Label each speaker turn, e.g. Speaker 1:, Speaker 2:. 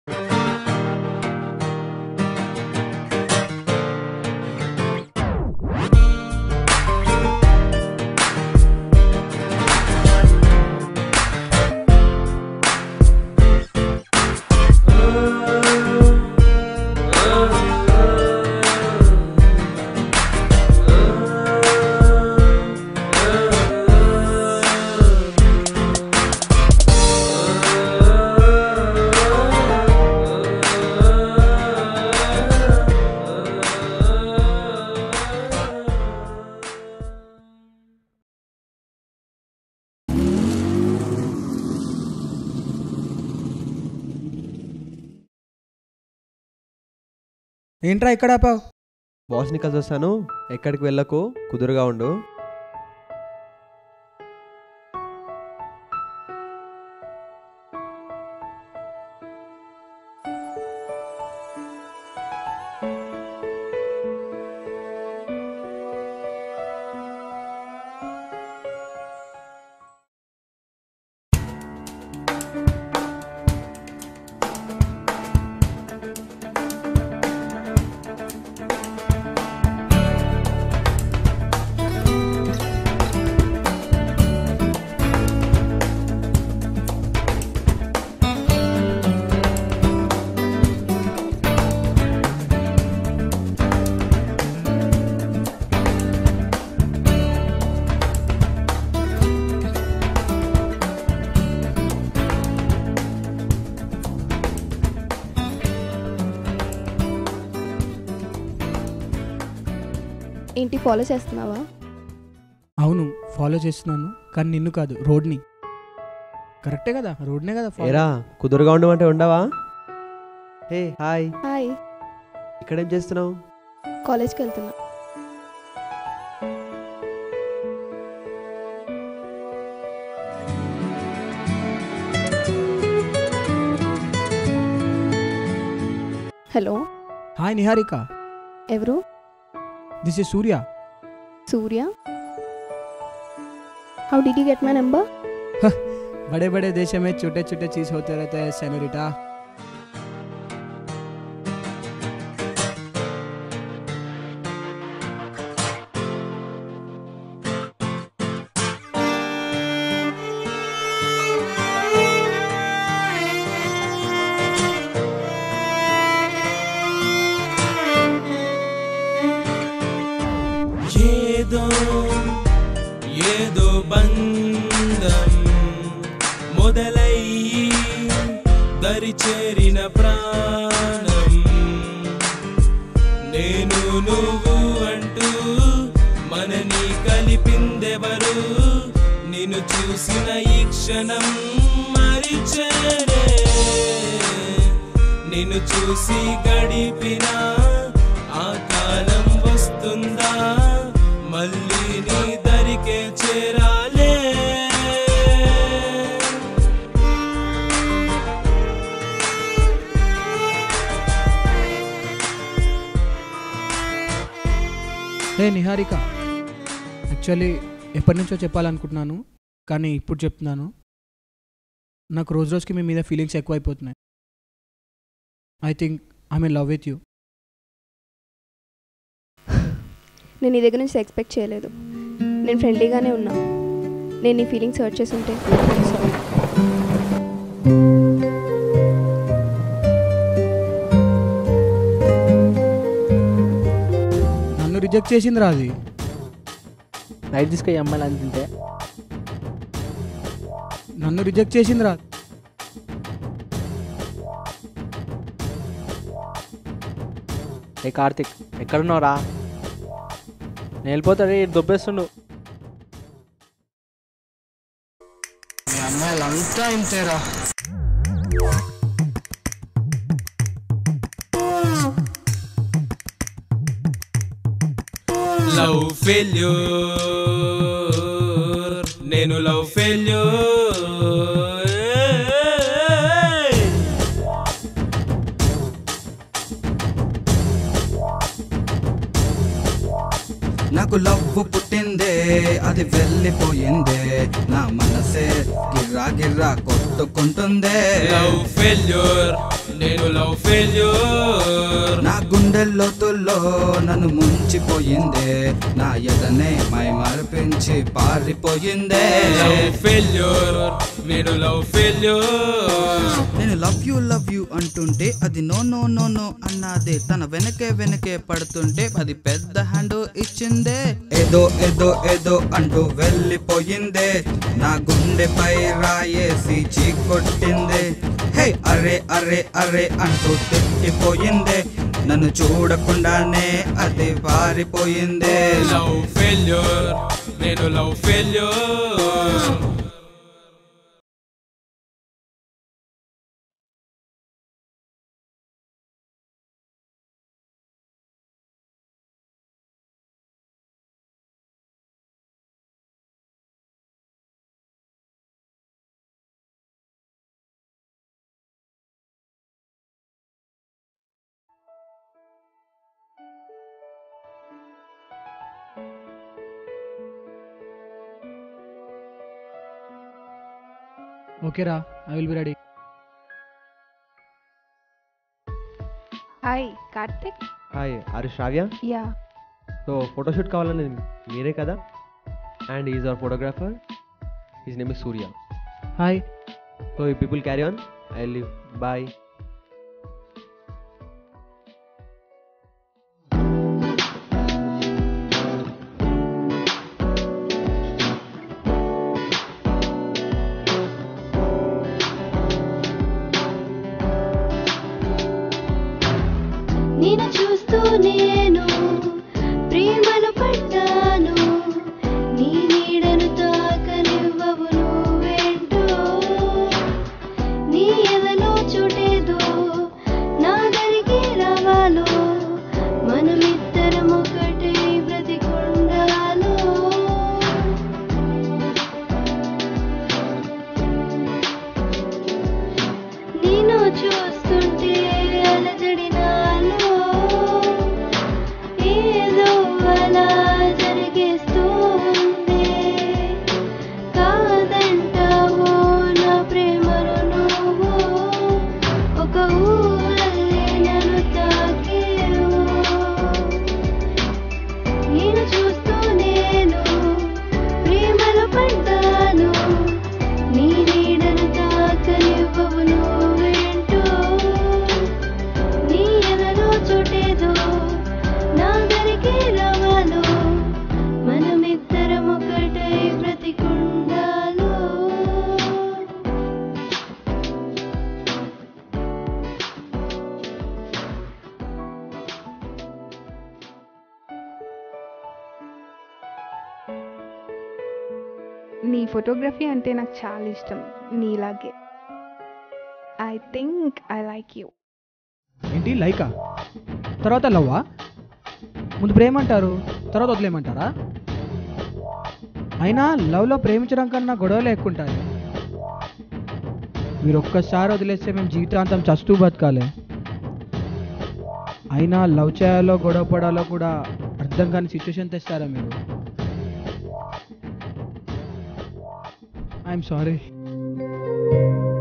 Speaker 1: ఏంట్రా ఇక్కడ ఆపావు?
Speaker 2: బాస్ని కలిసి వస్తాను, ఎక్కడికి వెళ్ళకు, కుదురుగా ఉండు.
Speaker 3: ఏంటి ఫాలో చేస్తున్నావా?
Speaker 1: అవును, ఫాలో చేస్తున్నాను, కానీ నిన్ను కాదు, రోడ్ని. కరెక్టే కదా, రోడ్నే కదా.
Speaker 2: ఏరా, కుదురుగా ఉండమంటే ఉండవా? Hey hi.
Speaker 3: హాయ్.
Speaker 2: ఇక్కడేం చేస్తున్నావు?
Speaker 3: కాలేజ్కి వెళ్తున్నా. హలో.
Speaker 1: హాయ్ నిహారిక.
Speaker 3: ఎవరు?
Speaker 1: This is Surya.
Speaker 3: Surya? How did you get my number?
Speaker 1: बड़े बड़े देशों में छोटे छोटे चीज होते रहते हैं सेनोरिटा.
Speaker 4: ఏదో బంధం మొదలయ్యి దరి చేరిన ప్రాణం, నేను నువ్వు అంటూ మనని కలిపిందెవరు? నిన్ను చూసిన ఈ క్షణం మరిచేనే, నిన్ను చూసి గడిపిన ఆ కాలం వస్తుందా? మళ్ళీ నీ దరికే చేరాలే.
Speaker 1: హే నిహారిక, యాక్చువల్లీ ఎప్పటి నుంచో చెప్పాలనుకుంటున్నాను, కానీ ఇప్పుడు చెప్తున్నాను. నాకు రోజు రోజుకి మీ మీద ఫీలింగ్స్ ఎక్కువైపోతున్నాయి. I think I'm in love with you.
Speaker 3: నేను నీ దగ్గర నుంచి ఎక్స్పెక్ట్ చేయలేదు. నేను ఫ్రెండ్లీగానే ఉన్నా. నేను నీ ఫీలింగ్స్ హర్ట్ చేసి ఉంటే సారీ.
Speaker 1: నన్ను రిజెక్ట్ చేసింది రా అది.
Speaker 5: నైట్ తీసుకొని అమ్మాయిలు అంటుంటే
Speaker 1: నన్ను రిజెక్ట్ చేసింది రా.
Speaker 5: ఏ కార్తిక్, ఎక్కడున్నావురా? నేను వెళ్ళిపోతాడు, దొబ్బేస్తుండు.
Speaker 1: మీ అమ్మాయిలంతా ఇంతేరా.
Speaker 4: లవ్ ఫెయిల్యూర్, నేను లవ్ ఫెయిల్యూర్.
Speaker 6: నాకు లవ్వు పుట్టిందే, అది వెళ్ళిపోయిందే, నా మనసే గిర్రా గిర్రా కొట్టుకుంటుందే.
Speaker 4: లవ్ ఫెయిల్యూర్, నేను లవ్ ఫెయిల్యూర్.
Speaker 6: నా గుండెల్లోతుల్లో నన్ను ముంచిపోయిందే, నా ఎదనే మై మరిపించి పారిపోయిందే.
Speaker 4: లవ్ ఫెయిల్యూర్, నేను లవ్ ఫెయిల్యూర్.
Speaker 6: నేను లవ్ యూ అంటుంటే అది నో నో నో నో అన్నదే, తన వెనకే పడుతుంటే అది పెద్ద హ్యాండ్ ఇచ్చిందే. ఏదో ఏదో ఏదో అంటూ వెళ్ళిపోయిందే, నా గుండెపై రాయేసి చీకొట్టిందే. హే అరే అరే అరే అంటూ తిట్టిపోయిందే, నన్ను చూడకుండానే అది పారిపోయిందే.
Speaker 4: లవ్ ఫెయిల్యూర్, నేను లవ్ ఫెయిల్యూర్.
Speaker 1: ఓకే రా, I will be ready.
Speaker 3: Hi Karthik.
Speaker 2: Hi, are Shravya?
Speaker 3: Yeah.
Speaker 2: So photoshoot కావాలని మీరే కదా? And is our photographer, his name is Surya.
Speaker 1: Hi.
Speaker 2: So you people carry on, I leave. Bye.
Speaker 7: నిన్ను చూస్తూ నేను ప్రేమను పడ్డాను, నీ నీడను తాకనివ్వవు నువ్వేంటో, నీ ఎదలో చోటేదో నా దరికి రావాలో, మనమిద్దరం ఒకటే బ్రతికుండాలో. నిన్ను చూస్తుంటే అలజడి నాలో, ఏదో అలా జరిగేస్తుంది. కాదంటావో నా ప్రేమను నువ్వు, ఒక ఊరల్లే నన్ను తాకేవు. నిన్ను చూస్తూ నేను ప్రేమలో పడ్డాను, నీ నీడను తాకనివ్వవు నువ్వేంటో, నీ ఎదలో చోటేదో నా దరికి రావాలో, మనమిద్దరం ఒకటై బ్రతికుండాలో.
Speaker 3: నీ ఫోటోగ్రఫీ అంటే నాకు చాలా ఇష్టం, నీలాగే. I think I like you.
Speaker 1: ఏంటి లైకా? తర్వాత లవ్వా? ముందు ప్రేమ అంటారు, తర్వాత వదిలేయమంటారా? అయినా లవ్లో ప్రేమించడం కన్నా గొడవలు ఎక్కువ ఉంటాయి. మీరు ఒక్కసారి వదిలేస్తే మేము జీవితాంతం చస్తూ బతకాలి. అయినా లవ్ చేయాలో గొడవ పడాలో కూడా అర్థం కాని సిచ్యువేషన్ తెస్తారా మీరు? I'm sorry.